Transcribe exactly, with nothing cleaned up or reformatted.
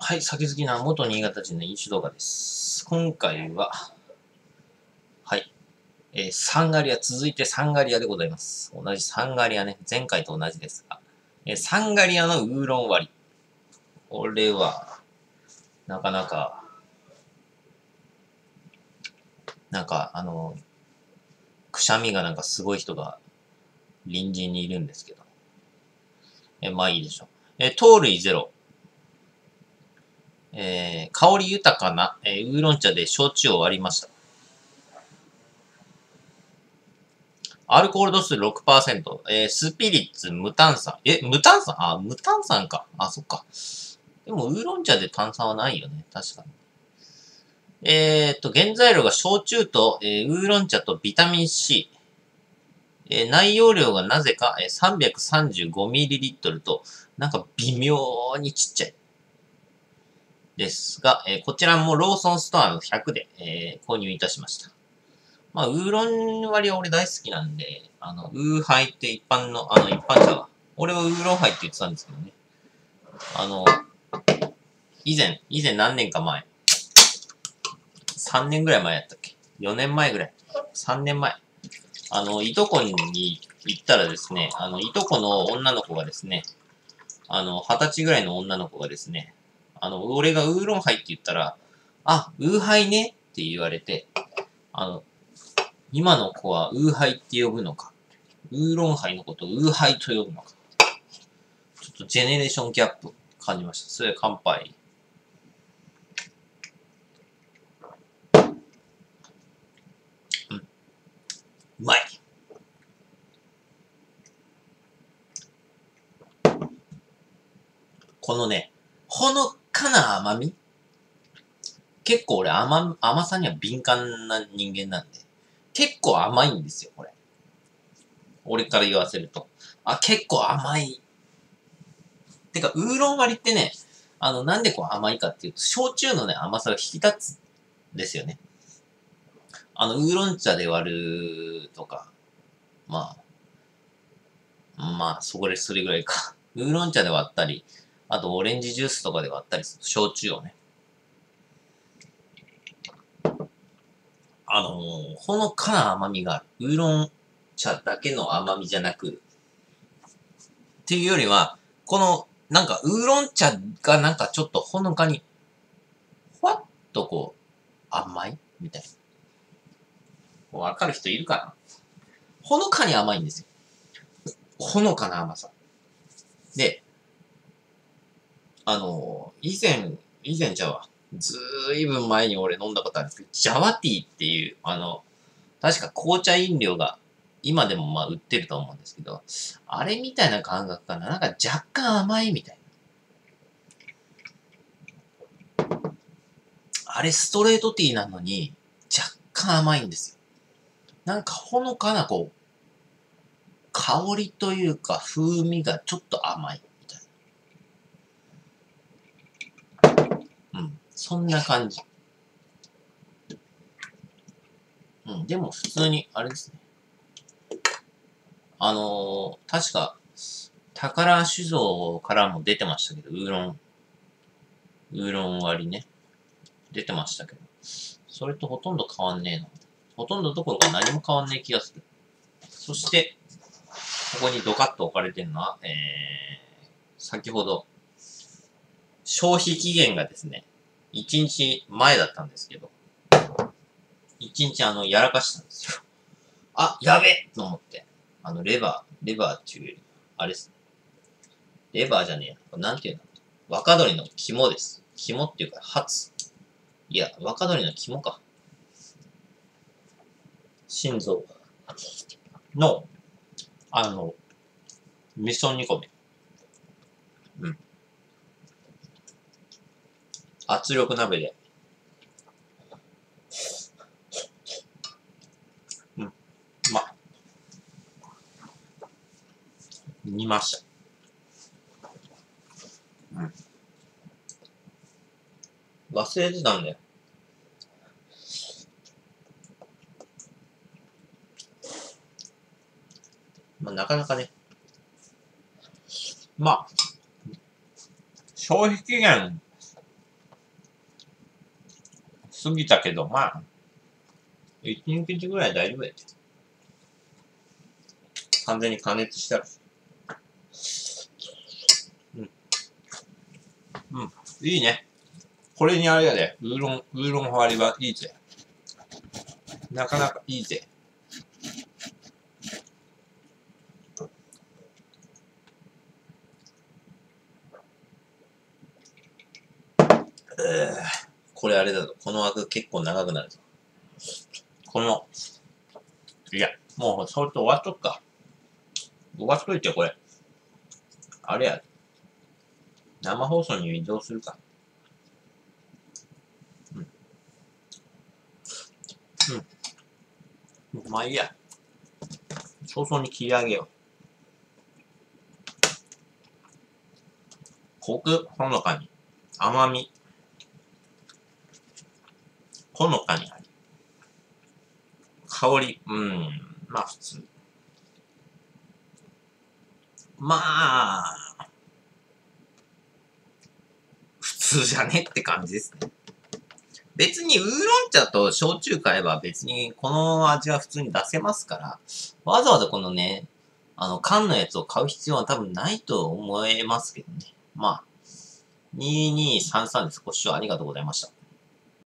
はい、酒好きな元新潟人の飲酒動画です。今回は、はい、えー、サンガリア、続いてサンガリアでございます。同じサンガリアね、前回と同じですが、えー、サンガリアのウーロン割り。これは、なかなか、なんか、あの、くしゃみがなんかすごい人が隣人にいるんですけど、えー、まあいいでしょう。えー、糖類ゼロ。えー、香り豊かな、えー、ウーロン茶で焼酎を割りました。アルコール度数 ろくパーセント、えー、スピリッツ、無炭酸。え、無炭酸あ、無炭酸か。あ、そっか。でも、ウーロン茶で炭酸はないよね。確かに。えー、っと、原材料が焼酎と、えー、ウーロン茶とビタミン C。えー、内容量がなぜか、えー、さんびゃくさんじゅうごミリリットル と、なんか微妙にちっちゃい。ですが、えー、こちらもローソンストアのひゃくで、えー、購入いたしました。まあ、ウーロン割りは俺大好きなんで、あの、ウーハイって一般の、あの、一般茶は、俺はウーロンハイって言ってたんですけどね。あの、以前、以前何年か前、さんねんぐらい前やったっけ ?よ 年前ぐらい。さんねんまえ。あの、いとこに行ったらですね、あの、いとこの女の子がですね、あの、はたちぐらいの女の子がですね、あの、俺がウーロンハイって言ったら、あ、ウーハイねって言われて、あの、今の子はウーハイって呼ぶのか。ウーロンハイのことをウーハイと呼ぶのか。ちょっとジェネレーションギャップ感じました。それで乾杯。うん。うまい。このね、ほのかな甘み。結構俺甘、甘さには敏感な人間なんで、結構甘いんですよ、これ。俺から言わせると。あ、結構甘い。てか、ウーロン割りってね、あの、なんでこう甘いかっていうと、焼酎のね、甘さが引き立つんですよね。あの、ウーロン茶で割るとか、まあ、まあ、そこでそれぐらいか。ウーロン茶で割ったり、あとオレンジジュースとかで割ったりすると、焼酎をね。あのー、ほのかな甘みがある。ウーロン茶だけの甘みじゃなく、っていうよりは、この、なんか、ウーロン茶がなんかちょっとほのかに、ふわっとこう、甘いみたいな。わかる人いるかな？ほのかに甘いんですよ。ほのかな甘さ。で、あのー、以前、以前じゃあ、ずーいぶん前に俺飲んだことあるんですけど、ジャワティーっていう、あの、確か紅茶飲料が、今でもまあ売ってると思うんですけど、あれみたいな感覚かな。なんか若干甘いみたいな。あれストレートティーなのに、若干甘いんですよ。なんかほのかなこう、香りというか風味がちょっと甘いみたいな。うん。そんな感じ。うん。でも普通に、あれですね。あのー、確か、宝酒造からも出てましたけど、ウーロン、ウーロン割りね。出てましたけど。それとほとんど変わんねえな。ほとんどどころか何も変わんねえ気がする。そして、ここにドカッと置かれてるのは、えー、先ほど、消費期限がですね、いちにちまえだったんですけど、いちにちあの、やらかしたんですよ。あ、やべえと思って。あの、レバー、レバーっていうより、あれですね。レバーじゃねえや。これなんていうの？若鶏の肝です。肝っていうか、ハツ。いや、若鶏の肝か。心臓の、あの、味噌煮込み。うん。圧力鍋で。うん。ま、煮ました。うん。忘れてたんだよ。まあ、なかなかね。まあ、消費期限過ぎたけど、まあ、いちにちぐらい大丈夫やで。完全に加熱したら。うん。うん。いいね。これにあれやで、ウーロン、ウーロン割りはいいぜ。なかなかいいぜ。これあれだぞ。この枠結構長くなるぞ。この、いや、もうそれと終わっとくか。終わっといて、これ。あれや。生放送に移動するか。うん。うん。まあいいや。早々に切り上げよう。コク、ほのかに。甘み。ほのかにあり。香り、うん。まあ普通。まあ、普通じゃねって感じですね。別にウーロン茶と焼酎買えば別にこの味は普通に出せますから、わざわざこのね、あの、缶のやつを買う必要は多分ないと思いますけどね。まあ、にーにーさんさんです。ご視聴ありがとうございました。